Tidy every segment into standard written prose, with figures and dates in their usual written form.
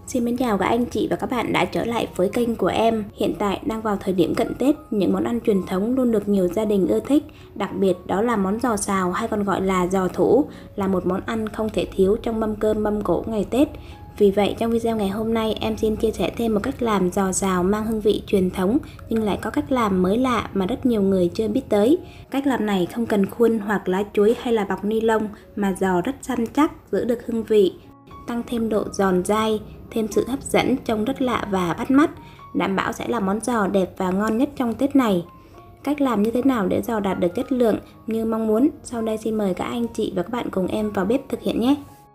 Xin mến chào các anh chị và các bạn đã trở lại với kênh của em. Hiện tại đang vào thời điểm cận Tết, những món ăn truyền thống luôn được nhiều gia đình ưa thích. Đặc biệt đó là món giò xào hay còn gọi là giò thủ, là một món ăn không thể thiếu trong mâm cơm mâm cỗ ngày Tết. Vì vậy trong video ngày hôm nay em xin chia sẻ thêm một cách làm giò xào mang hương vị truyền thống nhưng lại có cách làm mới lạ mà rất nhiều người chưa biết tới. Cách làm này không cần khuôn hoặc lá chuối hay là bọc ni lông mà giò rất săn chắc, giữ được hương vị, tăng thêm độ giòn dai, thêm sự hấp dẫn, trông rất lạ và bắt mắt, đảm bảo sẽ là món giò đẹp và ngon nhất trong Tết này. Cách làm như thế nào để giò đạt được chất lượng như mong muốn? Sau đây xin mời các anh chị và các bạn cùng em vào bếp thực hiện nhé.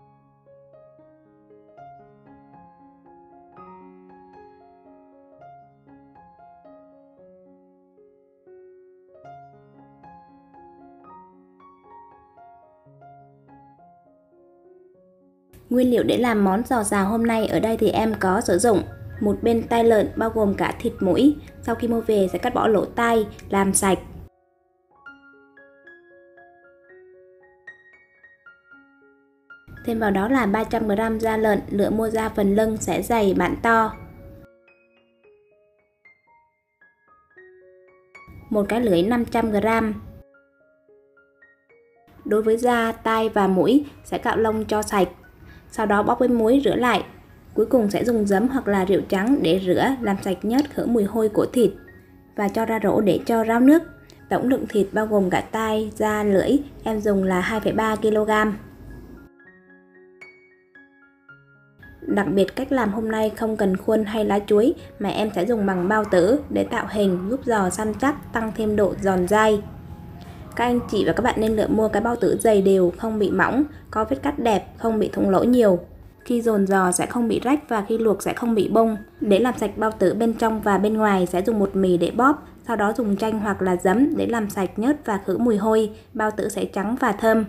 Nguyên liệu để làm món giò xào hôm nay ở đây thì em có sử dụng một bên tai lợn bao gồm cả thịt mũi. Sau khi mua về sẽ cắt bỏ lỗ tai, làm sạch. Thêm vào đó là 300g da lợn, lựa mua da phần lưng sẽ dày bản to. Một cái lưỡi 500g. Đối với da, tai và mũi sẽ cạo lông cho sạch. Sau đó bóc với muối rửa lại. Cuối cùng sẽ dùng giấm hoặc là rượu trắng để rửa, làm sạch nhớt khử mùi hôi của thịt và cho ra rổ để cho ráo nước. Tổng lượng thịt bao gồm cả tai, da, lưỡi em dùng là 2,3 kg. Đặc biệt cách làm hôm nay không cần khuôn hay lá chuối mà em sẽ dùng bằng bao tử để tạo hình, giúp giò săn chắc, tăng thêm độ giòn dai. Các anh chị và các bạn nên lựa mua cái bao tử dày đều, không bị mỏng, có vết cắt đẹp, không bị thủng lỗ nhiều. Khi dồn giò sẽ không bị rách và khi luộc sẽ không bị bung. Để làm sạch bao tử bên trong và bên ngoài sẽ dùng bột mì để bóp, sau đó dùng chanh hoặc là giấm để làm sạch nhớt và khử mùi hôi, bao tử sẽ trắng và thơm.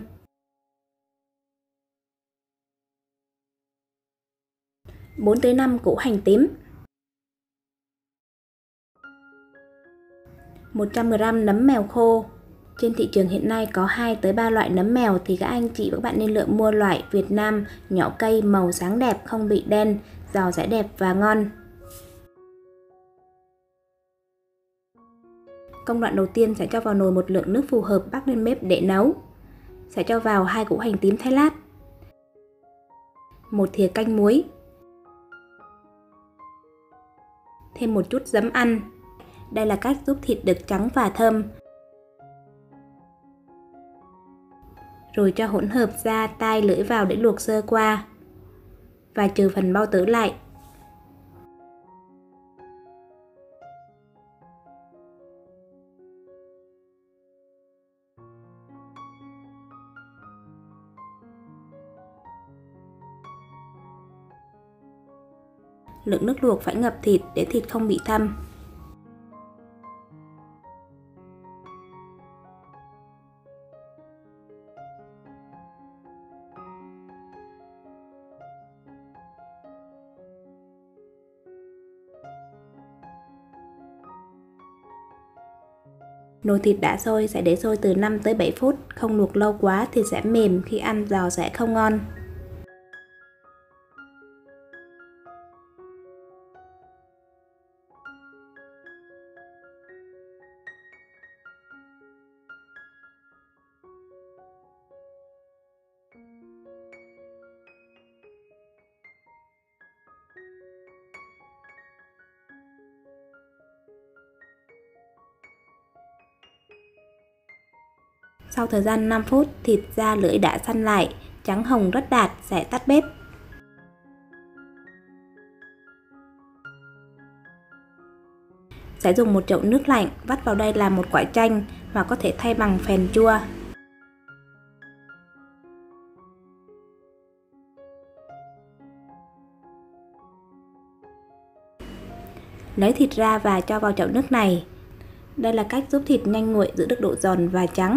4 tới 5 củ hành tím. 100g nấm mèo khô. Trên thị trường hiện nay có 2 tới 3 loại nấm mèo thì các anh chị và các bạn nên lựa mua loại Việt Nam, nhỏ cây, màu sáng đẹp, không bị đen, giò sẽ đẹp và ngon. Công đoạn đầu tiên sẽ cho vào nồi một lượng nước phù hợp bắc lên bếp để nấu. Sẽ cho vào 2 củ hành tím thái lát, 1 thìa canh muối, thêm một chút giấm ăn. Đây là cách giúp thịt được trắng và thơm. Rồi cho hỗn hợp da, tai, lưỡi vào để luộc sơ qua và trừ phần bao tử lại. Lượng nước luộc phải ngập thịt để thịt không bị thâm. Nồi thịt đã sôi sẽ để sôi từ 5 tới 7 phút, không luộc lâu quá thì sẽ mềm, khi ăn giò sẽ không ngon. Sau thời gian 5 phút, thịt da lưỡi đã săn lại, trắng hồng rất đạt, sẽ tắt bếp. Sẽ dùng một chậu nước lạnh, vắt vào đây là một quả chanh hoặc có thể thay bằng phèn chua. Lấy thịt ra và cho vào chậu nước này. Đây là cách giúp thịt nhanh nguội, giữ được độ giòn và trắng.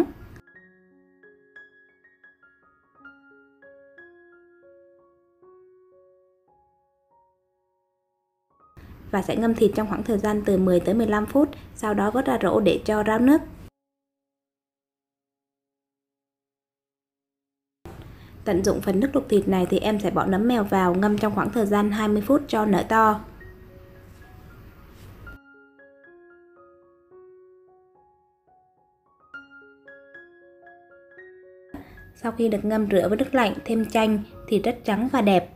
Và sẽ ngâm thịt trong khoảng thời gian từ 10 tới 15 phút, sau đó vớt ra rổ để cho ráo nước. Tận dụng phần nước luộc thịt này thì em sẽ bỏ nấm mèo vào ngâm trong khoảng thời gian 20 phút cho nở to. Sau khi được ngâm rửa với nước lạnh, thêm chanh, thịt rất trắng và đẹp.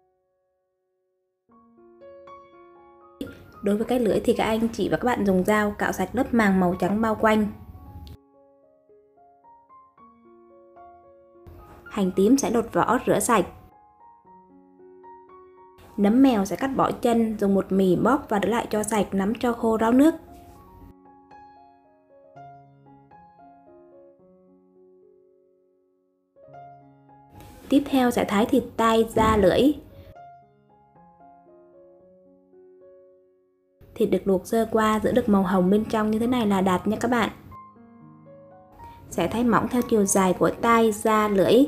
Đối với cái lưỡi thì các anh chị và các bạn dùng dao cạo sạch lớp màng màu trắng bao quanh. Hành tím sẽ lột vỏ rửa sạch. Nấm mèo sẽ cắt bỏ chân, dùng bột mì bóp và để lại cho sạch, nắm cho khô ráo nước. Tiếp theo sẽ thái thịt tai, da, lưỡi. Thịt được luộc sơ qua, giữ được màu hồng bên trong như thế này là đạt nha các bạn. Sẽ thái mỏng theo chiều dài của tai, da, lưỡi.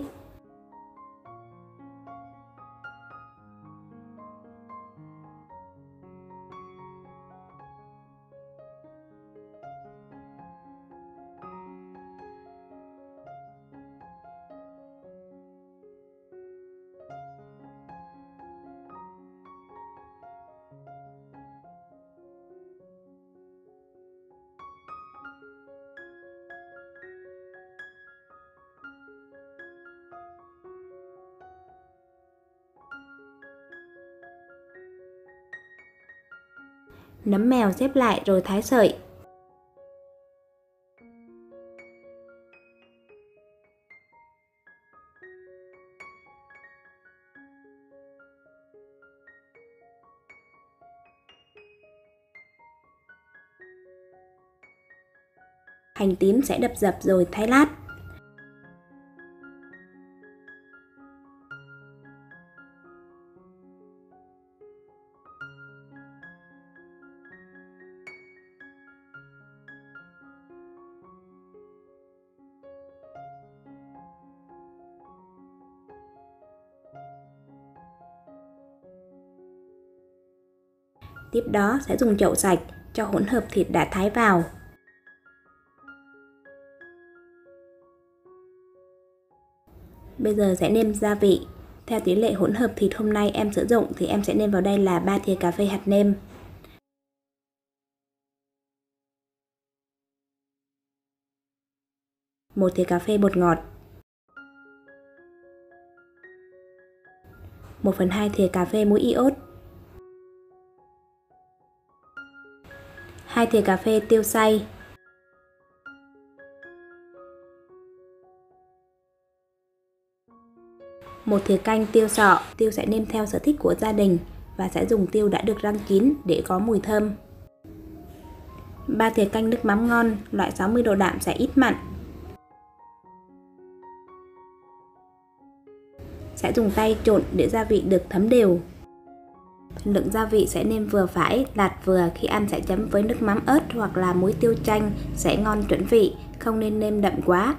Nấm mèo xếp lại rồi thái sợi. Hành tím sẽ đập dập rồi thái lát. Tiếp đó sẽ dùng chậu sạch cho hỗn hợp thịt đã thái vào. Bây giờ sẽ nêm gia vị. Theo tỷ lệ hỗn hợp thịt hôm nay em sử dụng thì em sẽ nêm vào đây là 3 thìa cà phê hạt nêm, 1 thìa cà phê bột ngọt, 1/2 thìa cà phê muối iốt, 2 thìa cà phê tiêu xay, 1 thìa canh tiêu sọ. Tiêu sẽ nêm theo sở thích của gia đình và sẽ dùng tiêu đã được rang chín để có mùi thơm. 3 thìa canh nước mắm ngon, loại 60 độ đạm sẽ ít mặn. Sẽ dùng tay trộn để gia vị được thấm đều. Lượng gia vị sẽ nêm vừa phải, lạt vừa, khi ăn sẽ chấm với nước mắm ớt hoặc là muối tiêu chanh sẽ ngon chuẩn vị, không nên nêm đậm quá.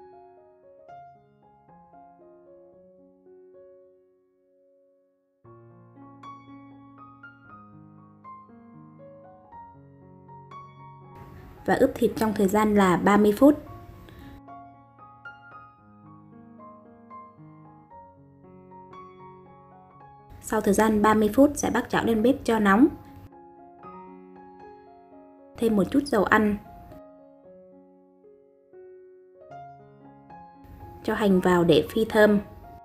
Và ướp thịt trong thời gian là 30 phút. Sau thời gian 30 phút sẽ bắt chảo lên bếp cho nóng. Thêm một chút dầu ăn. Cho hành vào để phi thơm.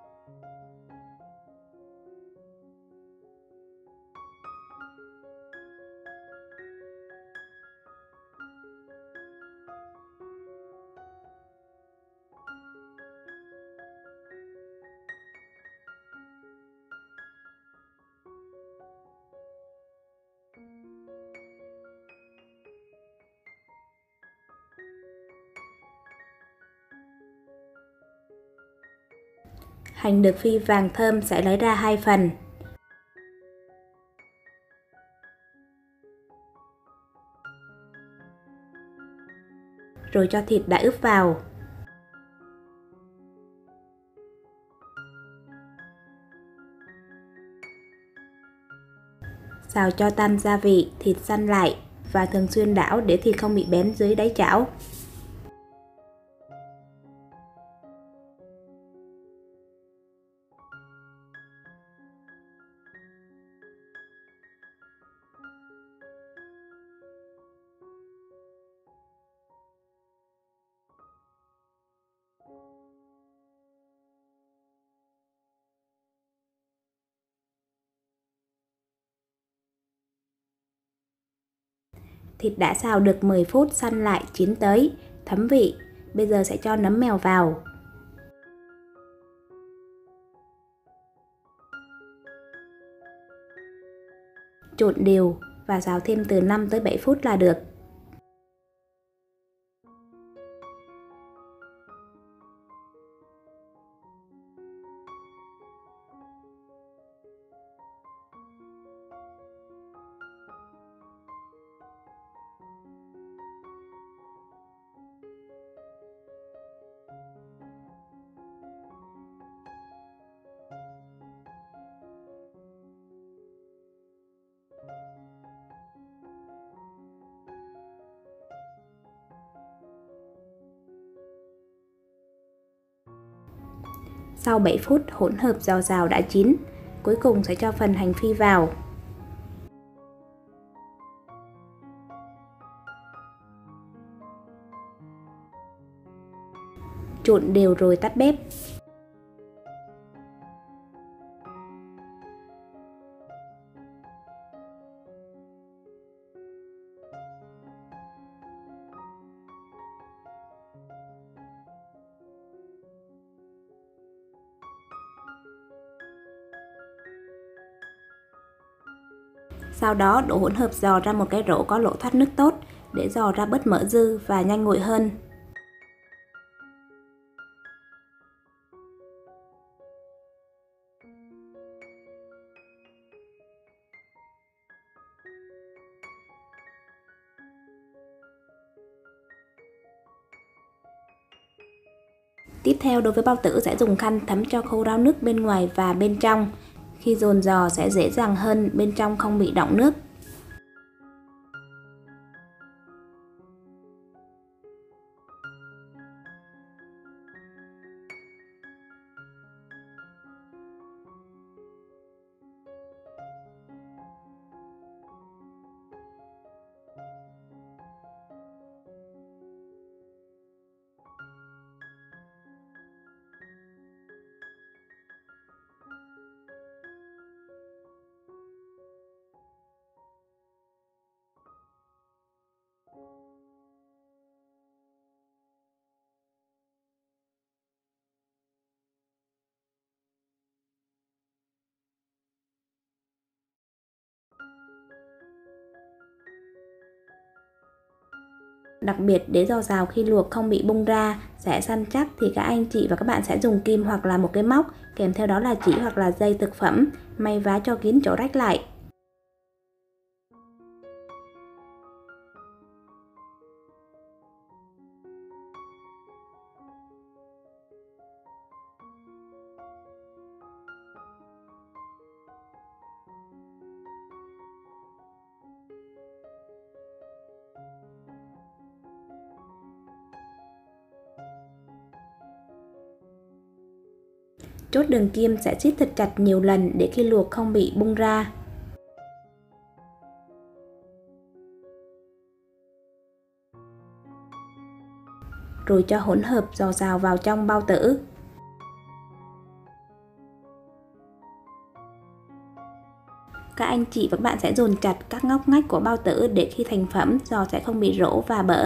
Hành được phi vàng thơm sẽ lấy ra 2 phần. Rồi cho thịt đã ướp vào. Xào cho tan gia vị, thịt săn lại và thường xuyên đảo để thịt không bị bén dưới đáy chảo. Thịt đã xào được 10 phút săn lại chín tới, thấm vị. Bây giờ sẽ cho nấm mèo vào. Trộn đều và xào thêm từ 5 tới 7 phút là được. Sau 7 phút hỗn hợp giò xào đã chín, cuối cùng sẽ cho phần hành phi vào. Trộn đều rồi tắt bếp. Sau đó đổ hỗn hợp giò ra một cái rổ có lỗ thoát nước tốt để giò ra bớt mỡ dư và nhanh nguội hơn. Tiếp theo, đối với bao tử sẽ dùng khăn thấm cho khô ráo nước bên ngoài và bên trong. Khi dồn giò sẽ dễ dàng hơn, bên trong không bị đọng nước. Đặc biệt để giò xào khi luộc không bị bung ra, sẽ săn chắc thì các anh chị và các bạn sẽ dùng kim hoặc là một cái móc, kèm theo đó là chỉ hoặc là dây thực phẩm, may vá cho kín chỗ rách lại. Chốt đường kim sẽ siết thật chặt nhiều lần để khi luộc không bị bung ra. Rồi cho hỗn hợp giò xào vào trong bao tử. Các anh chị và các bạn sẽ dồn chặt các ngóc ngách của bao tử để khi thành phẩm giò sẽ không bị rỗ và bở.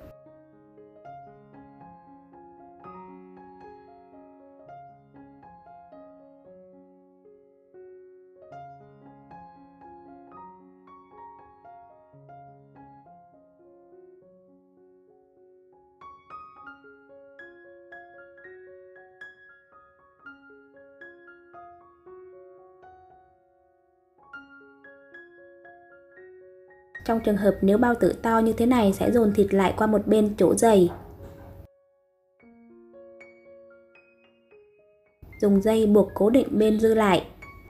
Trong trường hợp nếu bao tử to như thế này sẽ dồn thịt lại qua một bên chỗ dày. Dùng dây buộc cố định bên dư lại.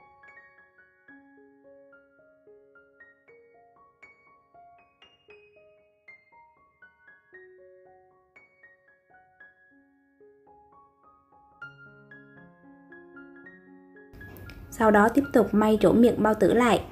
Sau đó tiếp tục may chỗ miệng bao tử lại.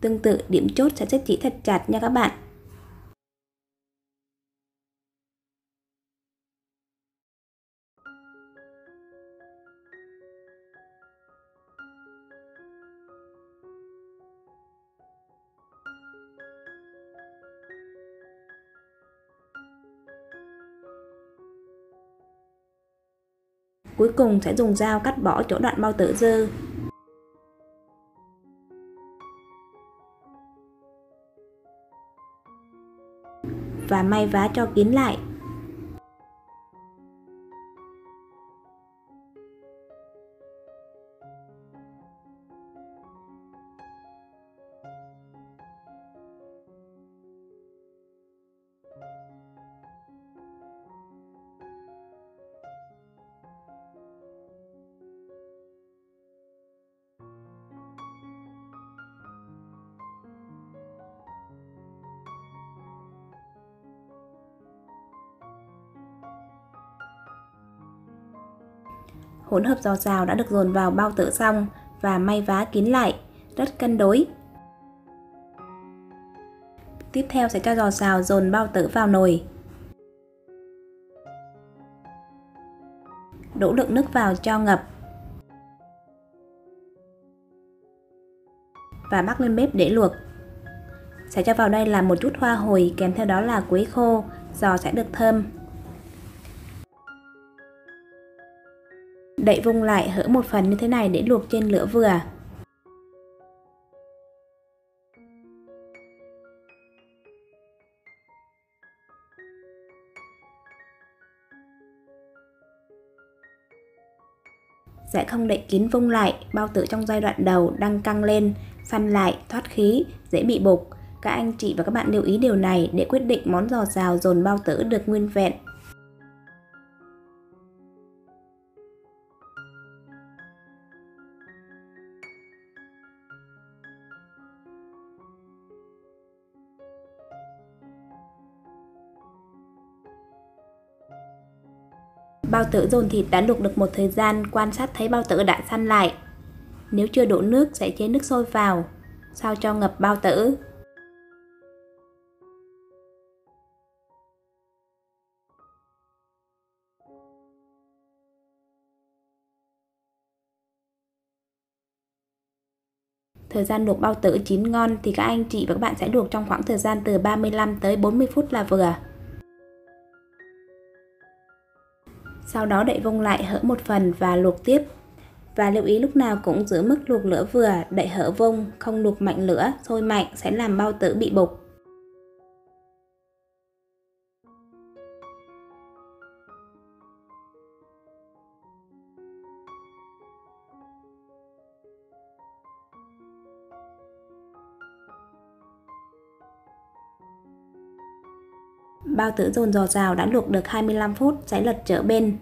Tương tự, điểm chốt sẽ xếp chỉ thật chặt nha các bạn. Cuối cùng sẽ dùng dao cắt bỏ chỗ đoạn bao tử dư. Và may vá cho kín lại. Hỗn hợp giò xào đã được dồn vào bao tử xong và may vá kín lại, rất cân đối. Tiếp theo sẽ cho giò xào dồn bao tử vào nồi. Đổ lượng nước vào cho ngập. Và bắc lên bếp để luộc. Sẽ cho vào đây là một chút hoa hồi, kèm theo đó là quế khô, giò sẽ được thơm. Đậy vung lại hở một phần như thế này để luộc trên lửa vừa. Sẽ không đậy kín vung lại, bao tử trong giai đoạn đầu đang căng lên, săn lại, thoát khí, dễ bị bục. Các anh chị và các bạn lưu ý điều này để quyết định món giò xào dồn bao tử được nguyên vẹn. Bao tử dồn thịt đã luộc được một thời gian, quan sát thấy bao tử đã săn lại. Nếu chưa đổ nước sẽ chế nước sôi vào, sao cho ngập bao tử. Thời gian luộc bao tử chín ngon thì các anh chị và các bạn sẽ luộc trong khoảng thời gian từ 35 tới 40 phút là vừa. Sau đó đậy vung lại hở một phần và luộc tiếp. Và lưu ý lúc nào cũng giữ mức luộc lửa vừa, đậy hở vung, không luộc mạnh lửa, sôi mạnh sẽ làm bao tử bị bục. Bao tử dồn giò xào đã luộc được 25 phút, sẽ lật trở bên.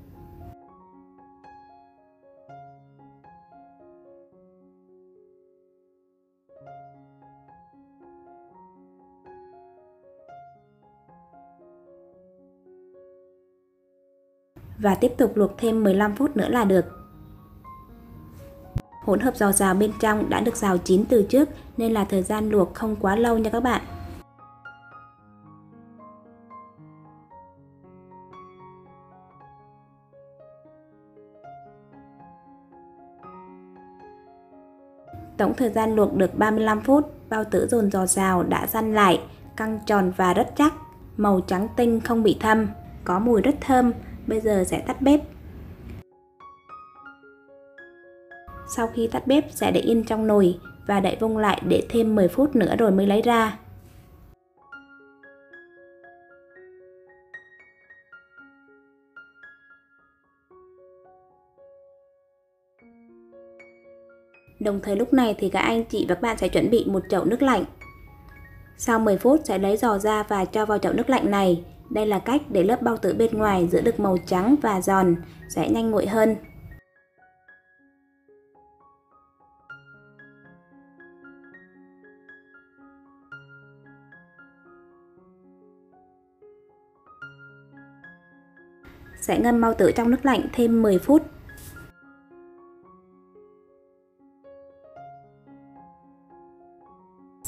Và tiếp tục luộc thêm 15 phút nữa là được. Hỗn hợp giò xào bên trong đã được xào chín từ trước nên là thời gian luộc không quá lâu nha các bạn. Tổng thời gian luộc được 35 phút, bao tử dồn giò xào đã săn lại, căng tròn và rất chắc, màu trắng tinh không bị thâm, có mùi rất thơm. Bây giờ sẽ tắt bếp. Sau khi tắt bếp sẽ để yên trong nồi và đậy vung lại để thêm 10 phút nữa rồi mới lấy ra. Đồng thời lúc này thì các anh chị và các bạn sẽ chuẩn bị một chậu nước lạnh. Sau 10 phút sẽ lấy giò ra và cho vào chậu nước lạnh này. Đây là cách để lớp bao tử bên ngoài giữ được màu trắng và giòn, sẽ nhanh nguội hơn. Sẽ ngâm bao tử trong nước lạnh thêm 10 phút.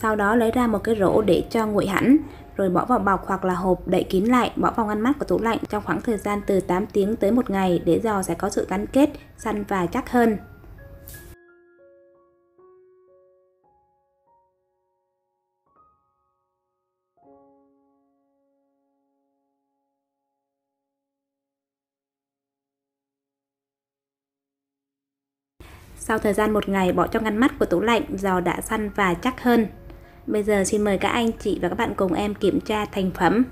Sau đó lấy ra một cái rổ để cho nguội hẳn, rồi bỏ vào bọc hoặc là hộp đậy kín lại, bỏ vào ngăn mát của tủ lạnh trong khoảng thời gian từ 8 tiếng tới 1 ngày để giò sẽ có sự gắn kết, săn và chắc hơn. Sau thời gian 1 ngày bỏ trong ngăn mát của tủ lạnh, giò đã săn và chắc hơn. Bây giờ xin mời các anh chị và các bạn cùng em kiểm tra thành phẩm.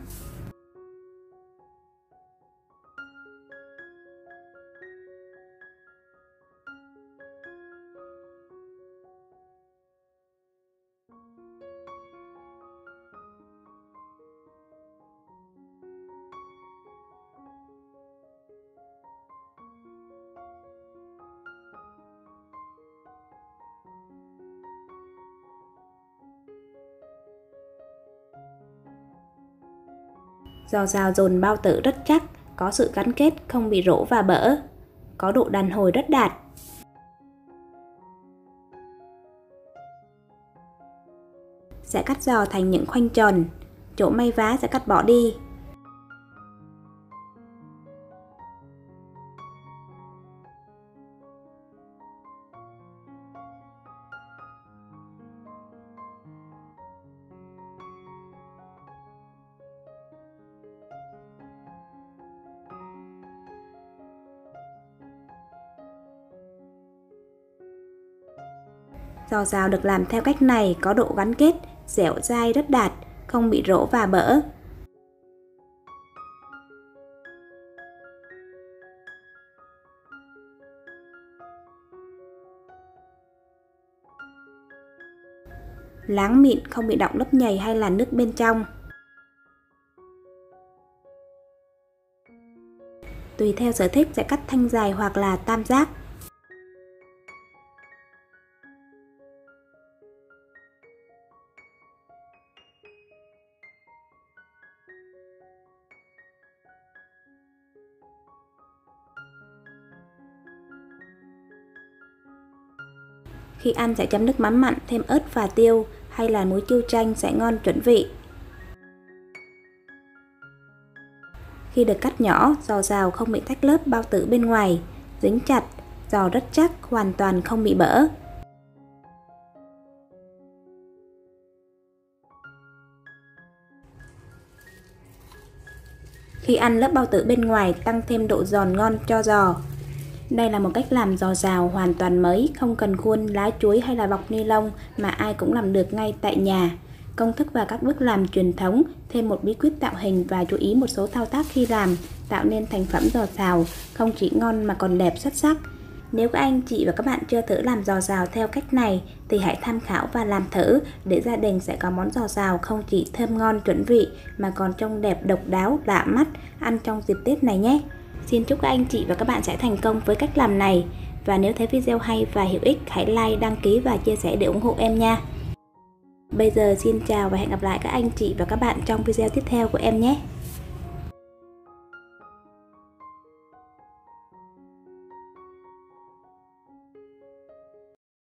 Giò xào dồn bao tử rất chắc, có sự gắn kết, không bị rỗ và bở, có độ đàn hồi rất đạt. Sẽ cắt giò thành những khoanh tròn, chỗ may vá sẽ cắt bỏ đi. Giò xào được làm theo cách này có độ gắn kết, dẻo dai rất đạt, không bị rỗ và bở. Láng mịn, không bị đọng lớp nhầy hay là nước bên trong. Tùy theo sở thích sẽ cắt thanh dài hoặc là tam giác. Khi ăn sẽ chấm nước mắm mặn, thêm ớt và tiêu hay là muối tiêu chanh sẽ ngon chuẩn vị. Khi được cắt nhỏ, giò xào không bị tách lớp bao tử bên ngoài, dính chặt, giò rất chắc, hoàn toàn không bị bở. Khi ăn lớp bao tử bên ngoài tăng thêm độ giòn ngon cho giò. Đây là một cách làm giò xào hoàn toàn mới, không cần khuôn, lá chuối hay là bọc ni lông mà ai cũng làm được ngay tại nhà. Công thức và các bước làm truyền thống, thêm một bí quyết tạo hình và chú ý một số thao tác khi làm, tạo nên thành phẩm giò xào không chỉ ngon mà còn đẹp xuất sắc. Nếu các anh chị và các bạn chưa thử làm giò xào theo cách này thì hãy tham khảo và làm thử để gia đình sẽ có món giò xào không chỉ thơm ngon chuẩn vị mà còn trông đẹp độc đáo lạ mắt ăn trong dịp Tết này nhé. Xin chúc các anh chị và các bạn sẽ thành công với cách làm này. Và nếu thấy video hay và hữu ích, hãy like, đăng ký và chia sẻ để ủng hộ em nha. Bây giờ xin chào và hẹn gặp lại các anh chị và các bạn trong video tiếp theo của em nhé.